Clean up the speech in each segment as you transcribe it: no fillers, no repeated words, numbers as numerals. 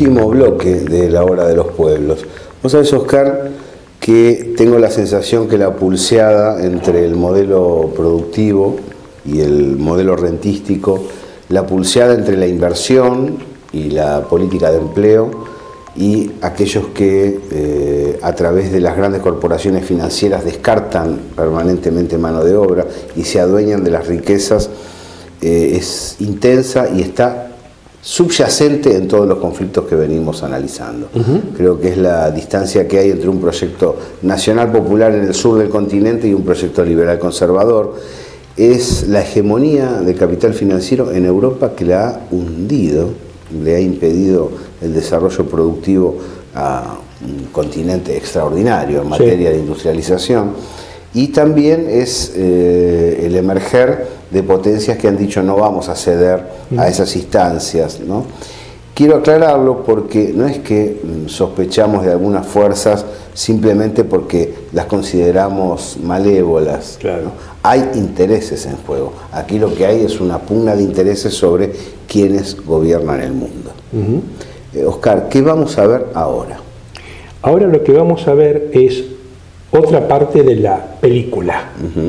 último bloque de La Hora de los Pueblos. Vos sabés, Oscar, que tengo la sensación que la pulseada entre el modelo productivo y el modelo rentístico, la pulseada entre la inversión y la política de empleo y aquellos que a través de las grandes corporaciones financieras descartan permanentemente mano de obra y se adueñan de las riquezas, es intensa y está subyacente en todos los conflictos que venimos analizando. Creo que es la distancia que hay entre un proyecto nacional popular en el sur del continente y un proyecto liberal conservador. Es la hegemonía del capital financiero en Europa que la ha hundido, le ha impedido el desarrollo productivo a un continente extraordinario en materia de industrialización, y también es el emerger de potencias que han dicho no vamos a ceder a esas instancias, ¿no? Quiero aclararlo porque no es que sospechamos de algunas fuerzas simplemente porque las consideramos malévolas, claro, ¿no? Hay intereses en juego. Aquí lo que hay es una pugna de intereses sobre quienes gobiernan el mundo. Oscar, ¿qué vamos a ver ahora? Ahora lo que vamos a ver es otra parte de la película.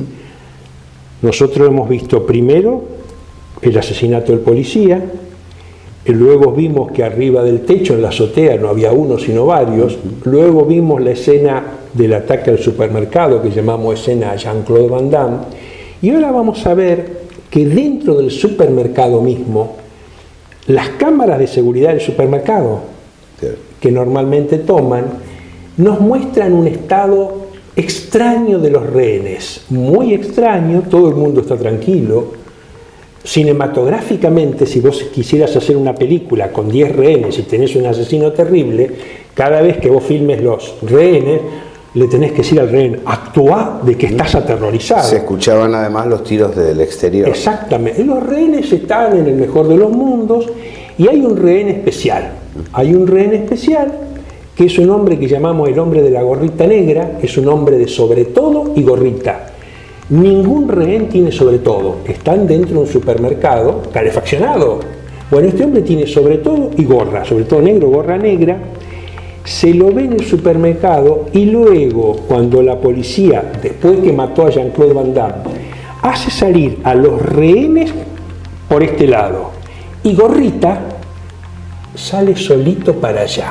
Nosotros hemos visto primero el asesinato del policía, y luego vimos que arriba del techo, en la azotea, no había uno sino varios. Luego vimos la escena del ataque al supermercado, que llamamos escena Jean-Claude Van Damme, y ahora vamos a ver que dentro del supermercado mismo, las cámaras de seguridad del supermercado, que normalmente toman, nos muestran un estado extraño de los rehenes, muy extraño. Todo el mundo está tranquilo. Cinematográficamente, si vos quisieras hacer una película con 10 rehenes y tenés un asesino terrible, cada vez que vos filmes los rehenes, le tenés que decir al rehén, actúa de que estás aterrorizado. Se escuchaban además los tiros del exterior. Exactamente. Los rehenes están en el mejor de los mundos y hay un rehén especial. Hay un rehén especial que es un hombre que llamamos el hombre de la gorrita negra, es un hombre de sobre todo y gorrita. Ningún rehén tiene sobre todo. Están dentro de un supermercado calefaccionado. Bueno, este hombre tiene sobre todo y gorra, sobre todo negro, gorra negra. Se lo ve en el supermercado y luego, cuando la policía, después que mató a Jean-Claude Van Damme, hace salir a los rehenes por este lado y gorrita sale solito para allá.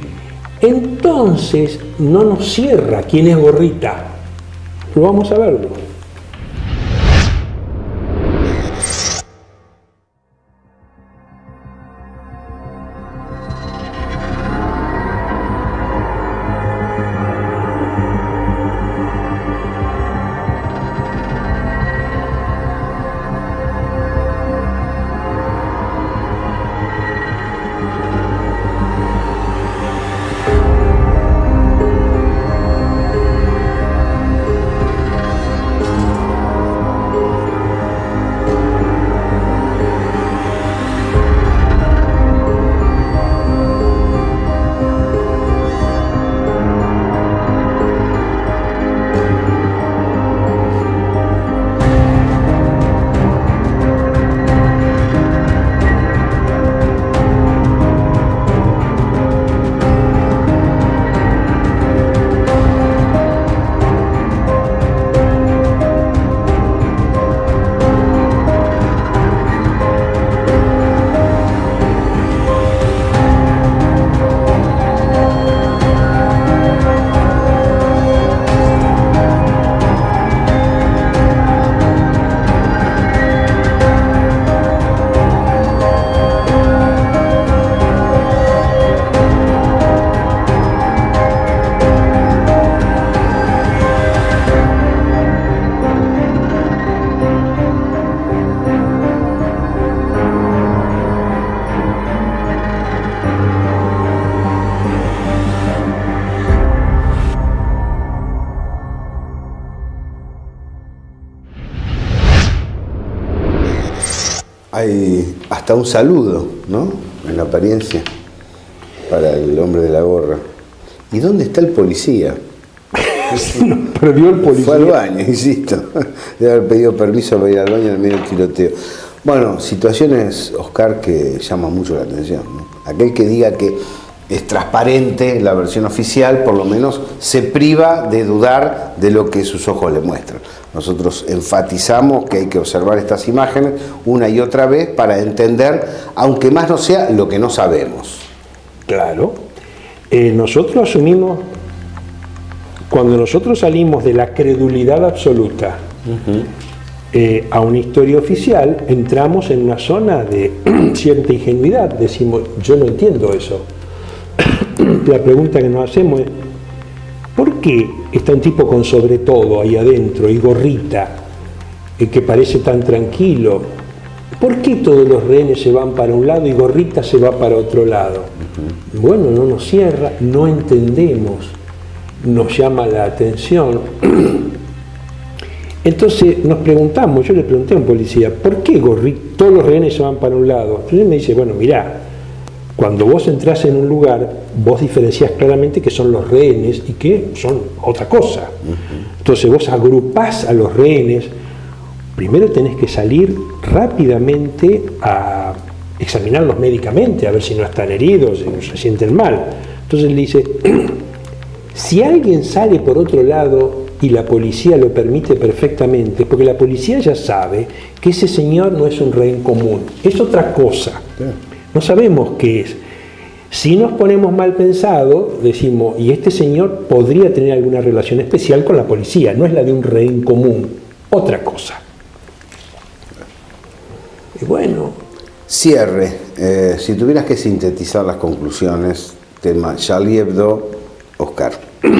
Entonces no nos cierra quién es gorrita. Lo vamos a verlo. Hay hasta un saludo, ¿no?, en la apariencia para el hombre de la gorra. ¿Y dónde está el policía? Perdió el policía. Fue al baño, insisto. Debe haber pedido permiso para ir al baño en el medio del tiroteo. Bueno, situaciones, Oscar, que llaman mucho la atención, ¿no? Aquel que diga que es transparente la versión oficial, por lo menos se priva de dudar de lo que sus ojos le muestran. Nosotros enfatizamos que hay que observar estas imágenes una y otra vez para entender, aunque más no sea, lo que no sabemos. Claro. Nosotros asumimos, cuando nosotros salimos de la credulidad absoluta a una historia oficial, entramos en una zona de cierta ingenuidad. Decimos, yo no entiendo eso. La pregunta que nos hacemos es, ¿por qué está un tipo con sobre todo ahí adentro y gorrita, que parece tan tranquilo? ¿Por qué todos los rehenes se van para un lado y gorrita se va para otro lado? Bueno, no nos cierra, no entendemos, nos llama la atención. Entonces nos preguntamos, yo le pregunté a un policía, ¿por qué todos los rehenes se van para un lado? Entonces él me dice, bueno, mirá, cuando vos entrás en un lugar, vos diferenciás claramente que son los rehenes y que son otra cosa. Entonces vos agrupás a los rehenes, primero tenés que salir rápidamente a examinarlos médicamente, a ver si no están heridos, si no se sienten mal. Entonces le dice, si alguien sale por otro lado y la policía lo permite perfectamente, porque la policía ya sabe que ese señor no es un rehén común, es otra cosa. No sabemos qué es. Si nos ponemos mal pensados, decimos, y este señor podría tener alguna relación especial con la policía, no es la de un rehén común, otra cosa. Y bueno. Cierre. Si tuvieras que sintetizar las conclusiones, tema Charlie Hebdo, Oscar.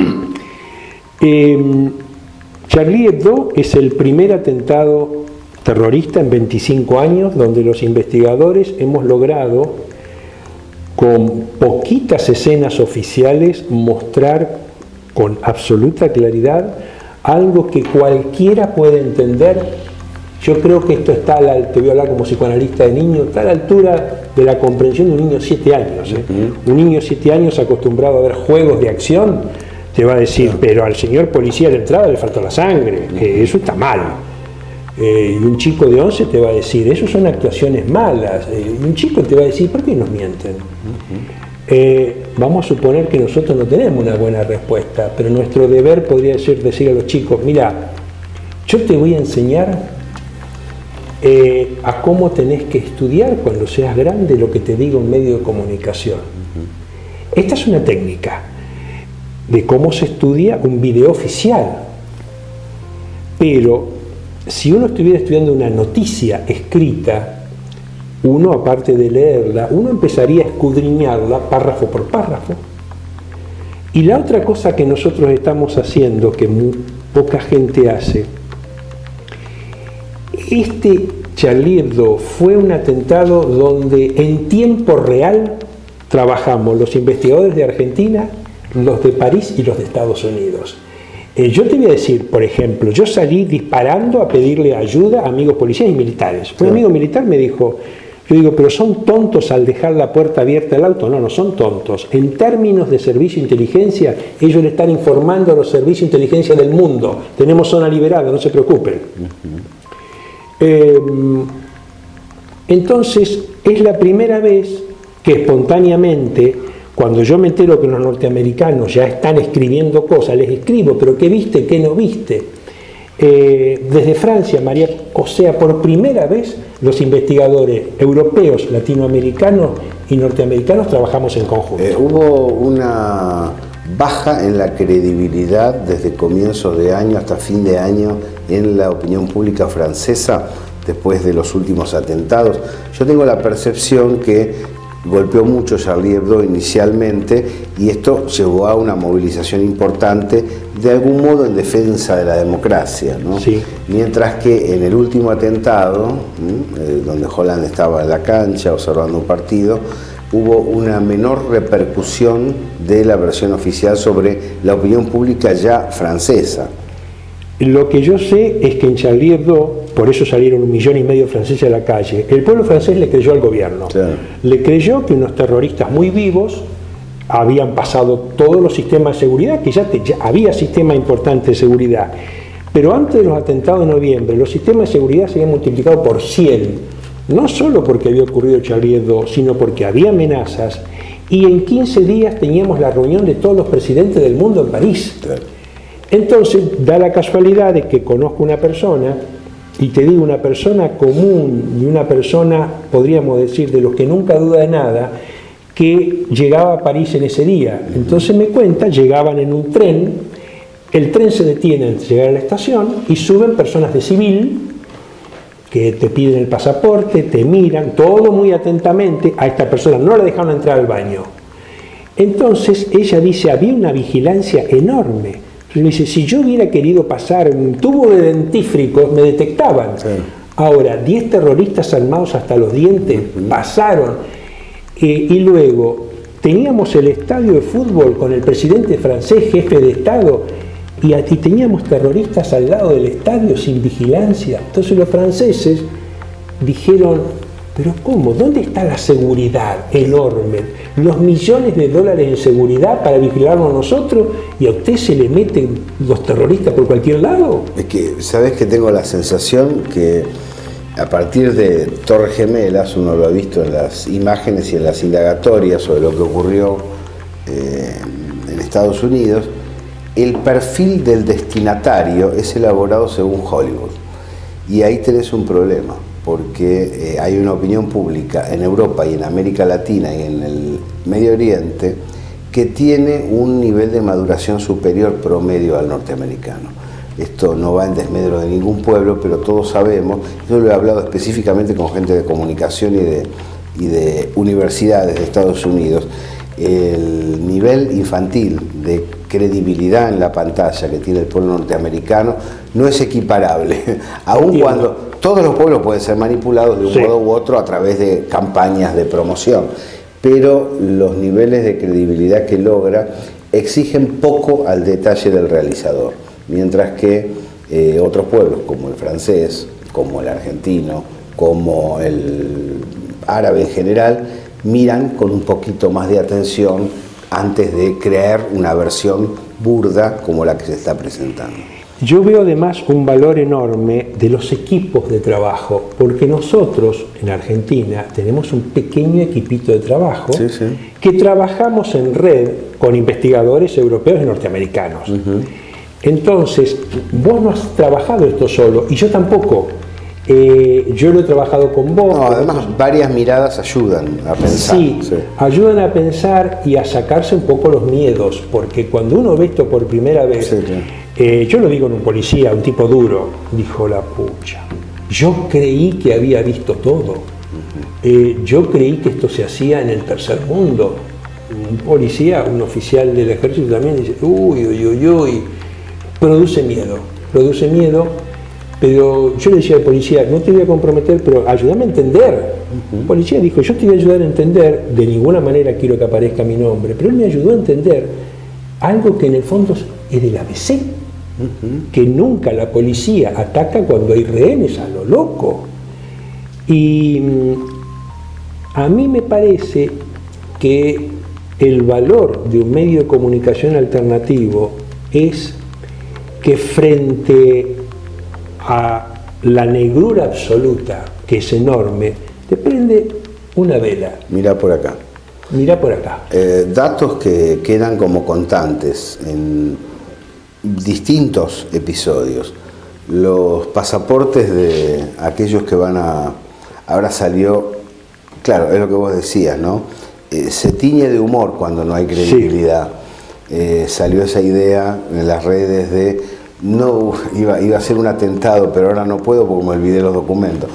Charlie Hebdo es el primer atentado terrorista en 25 años, donde los investigadores hemos logrado, con poquitas escenas oficiales, mostrar con absoluta claridad algo que cualquiera puede entender. Yo creo que esto está, te voy a hablar como psicoanalista de niño, está a la altura de la comprensión de un niño de 7 años. Un niño de 7 años acostumbrado a ver juegos de acción, te va a decir, pero al señor policía de entrada le faltó la sangre, eso está mal. Y un chico de 11 te va a decir, eso son actuaciones malas. Y un chico te va a decir, ¿por qué nos mienten? Vamos a suponer que nosotros no tenemos una buena respuesta, pero nuestro deber podría ser decir a los chicos, mira, yo te voy a enseñar a cómo tenés que estudiar cuando seas grande lo que te diga un medio de comunicación. Esta es una técnica de cómo se estudia un video oficial, pero si uno estuviera estudiando una noticia escrita, uno, aparte de leerla, uno empezaría a escudriñarla párrafo por párrafo. Y la otra cosa que nosotros estamos haciendo, que muy poca gente hace, este Charlie Hebdo fue un atentado donde en tiempo real trabajamos los investigadores de Argentina, los de París y los de Estados Unidos. Yo te voy a decir, por ejemplo, yo salí disparando a pedirle ayuda a amigos policías y militares. Un amigo militar me dijo, yo digo, pero ¿son tontos al dejar la puerta abierta del auto? No, no son tontos. En términos de servicio de inteligencia, ellos le están informando a los servicios de inteligencia del mundo. Tenemos zona liberada, no se preocupen. Entonces, es la primera vez que espontáneamente, cuando yo me entero que los norteamericanos ya están escribiendo cosas, les escribo, pero ¿qué viste? ¿Qué no viste? Desde Francia, María, o sea, por primera vez los investigadores europeos, latinoamericanos y norteamericanos trabajamos en conjunto. Hubo una baja en la credibilidad desde comienzos de año hasta fin de año en la opinión pública francesa después de los últimos atentados. Yo tengo la percepción que golpeó mucho Charlie Hebdo inicialmente y esto llevó a una movilización importante, de algún modo en defensa de la democracia, ¿no? Sí. Mientras que en el último atentado, donde Holland estaba en la cancha observando un partido, hubo una menor repercusión de la versión oficial sobre la opinión pública ya francesa. Lo que yo sé es que en Charlie Hebdo, por eso salieron 1,5 millones de franceses a la calle, el pueblo francés le creyó al gobierno. Claro. Le creyó que unos terroristas muy vivos habían pasado todos los sistemas de seguridad, que ya había sistemas importantes de seguridad. Pero antes de los atentados de noviembre, los sistemas de seguridad se habían multiplicado por 100. no solo porque había ocurrido Charlie Hebdo, sino porque había amenazas, y en 15 días teníamos la reunión de todos los presidentes del mundo en París. Claro. Entonces, da la casualidad de que conozco una persona, y te digo una persona común y una persona, podríamos decir, de los que nunca duda de nada, que llegaba a París en ese día. Entonces me cuenta, llegaban en un tren, el tren se detiene antes de llegar a la estación y suben personas de civil que te piden el pasaporte, te miran, todo muy atentamente. A esta persona no la dejaron entrar al baño. Entonces ella dice, había una vigilancia enorme. Le dice, si yo hubiera querido pasar un tubo de dentífrico, me detectaban. Sí. Ahora, 10 terroristas armados hasta los dientes pasaron. Y luego teníamos el estadio de fútbol con el presidente francés, jefe de Estado, y teníamos terroristas al lado del estadio sin vigilancia. Entonces los franceses dijeron, pero ¿cómo? ¿Dónde está la seguridad enorme? Los millones de dólares en seguridad para vigilarnos nosotros, y a usted se le meten los terroristas por cualquier lado. Es que, ¿sabes que tengo la sensación que a partir de Torres Gemelas, uno lo ha visto en las imágenes y en las indagatorias sobre lo que ocurrió en Estados Unidos, el perfil del destinatario es elaborado según Hollywood. Y ahí tenés un problema, porque hay una opinión pública en Europa y en América Latina y en el Medio Oriente que tiene un nivel de maduración superior promedio al norteamericano. Esto no va en desmedro de ningún pueblo, pero todos sabemos, yo lo he hablado específicamente con gente de comunicación y de universidades de Estados Unidos, el nivel infantil de credibilidad en la pantalla que tiene el pueblo norteamericano no es equiparable, aun cuando todos los pueblos pueden ser manipulados de un modo u otro a través de campañas de promoción, pero los niveles de credibilidad que logra exigen poco al detalle del realizador. Mientras que otros pueblos, como el francés, como el argentino, como el árabe en general, miran con un poquito más de atención antes de crear una versión burda como la que se está presentando. Yo veo además un valor enorme de los equipos de trabajo, porque nosotros en Argentina tenemos un pequeño equipito de trabajo que trabajamos en red con investigadores europeos y norteamericanos. Entonces, vos no has trabajado esto solo, y yo tampoco. Yo lo he trabajado con vos. No, además, varias miradas ayudan a pensar. Sí, ayudan a pensar y a sacarse un poco los miedos, porque cuando uno ve esto por primera vez, yo lo digo en un policía, un tipo duro, dijo la pucha. Yo creí que había visto todo. Yo creí que esto se hacía en el tercer mundo. Un policía, un oficial del ejército también dice, uy, uy, uy, uy. Produce miedo, pero yo le decía al policía, no te voy a comprometer, pero ayúdame a entender. El policía dijo, yo te voy a ayudar a entender, de ninguna manera quiero que aparezca mi nombre, pero él me ayudó a entender algo que en el fondo es del ABC, que nunca la policía ataca cuando hay rehenes a lo loco. Y a mí me parece que el valor de un medio de comunicación alternativo es que frente a la negrura absoluta, que es enorme, te prende una vela. Mirá por acá. Mirá por acá. Datos que quedan como constantes en distintos episodios. Los pasaportes de aquellos que van a... Ahora salió, claro, es lo que vos decías, ¿no? Se tiñe de humor cuando no hay credibilidad. Salió esa idea en las redes de no iba a ser un atentado, pero ahora no puedo porque me olvidé los documentos.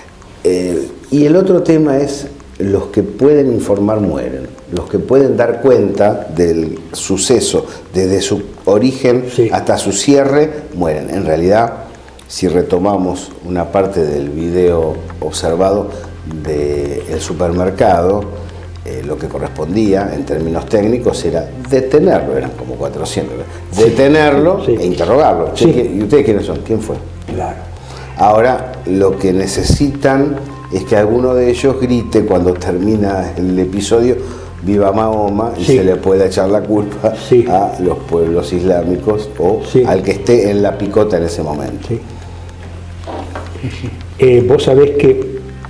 Y el otro tema es los que pueden informar mueren, los que pueden dar cuenta del suceso desde su origen hasta su cierre mueren. En realidad, si retomamos una parte del video observado del supermercado, lo que correspondía en términos técnicos era detenerlo, eran como 400, detenerlo e interrogarlo. ¿Y ustedes quiénes son? ¿Quién fue? Claro. Ahora lo que necesitan es que alguno de ellos grite cuando termina el episodio viva Mahoma y se le pueda echar la culpa a los pueblos islámicos o al que esté en la picota en ese momento. Vos sabés que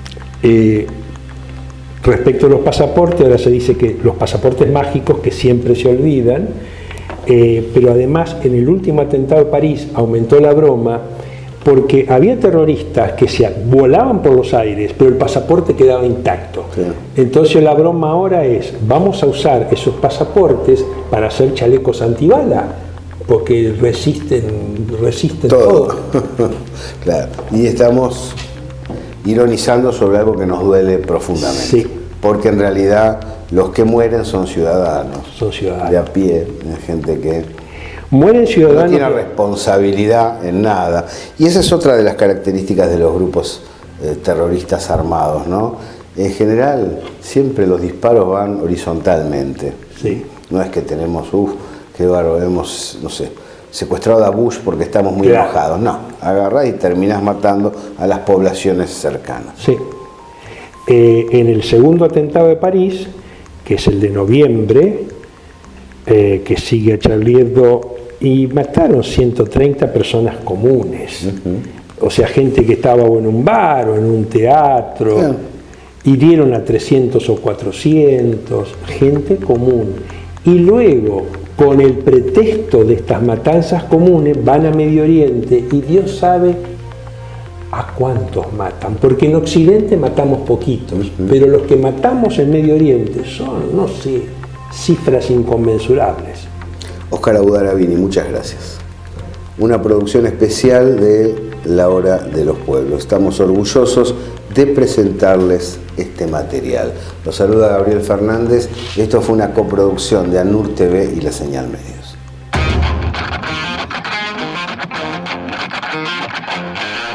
Respecto a los pasaportes, ahora se dice que los pasaportes mágicos que siempre se olvidan, pero además en el último atentado de París aumentó la broma porque había terroristas que se volaban por los aires, pero el pasaporte quedaba intacto. Sí. Entonces la broma ahora es, vamos a usar esos pasaportes para hacer chalecos antibala, porque resisten todo. Claro. Y estamos ironizando sobre algo que nos duele profundamente. Sí. Porque en realidad los que mueren son ciudadanos. Son ciudadanos. De a pie, gente que mueren ciudadanos. No tiene responsabilidad en nada. Y esa es otra de las características de los grupos terroristas armados, ¿no? En general, siempre los disparos van horizontalmente. Sí. No es que tenemos, qué bárbaro, hemos, no sé, secuestrado a Bush porque estamos muy enojados. No, agarrás y terminás matando a las poblaciones cercanas. Sí. En el segundo atentado de París, que es el de noviembre, que sigue a Charlie Hebdo, y mataron 130 personas comunes. O sea, gente que estaba o en un bar o en un teatro, hirieron a 300 o 400, gente común. Y luego, con el pretexto de estas matanzas comunes, van a Medio Oriente y Dios sabe a cuántos matan, porque en Occidente matamos poquitos, pero los que matamos en Medio Oriente son, no sé, cifras inconmensurables. Oscar Audaravini, muchas gracias. Una producción especial de La Hora de los Pueblos. Estamos orgullosos de presentarles este material. Los saluda Gabriel Fernández. Esto fue una coproducción de ANUR TV y La Señal Medios.